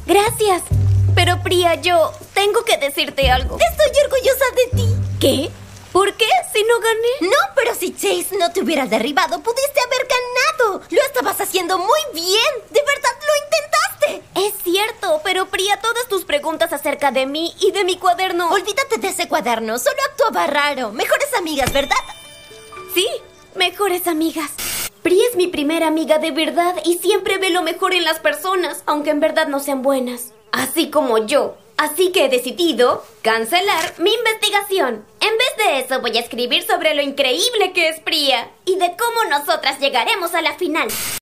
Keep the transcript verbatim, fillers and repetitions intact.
Gracias. Pero Priya, yo tengo que decirte algo. Estoy orgullosa de ti. ¿Qué? ¿Por qué? Si no gané. No, pero si Chase no te hubiera derribado, pudiste haber ganado. Lo estabas haciendo muy bien. De verdad lo intentaste. Es cierto, pero Priya, todas tus preguntas acerca de mí y de mi cuaderno... Olvídate de ese cuaderno. Solo actuaba raro. Mejores amigas, ¿verdad? Sí, mejores amigas. Priya es mi primera amiga de verdad y siempre ve lo mejor en las personas, aunque en verdad no sean buenas. Así como yo. Así que he decidido cancelar mi investigación. En vez de eso voy a escribir sobre lo increíble que es Priya y de cómo nosotras llegaremos a la final.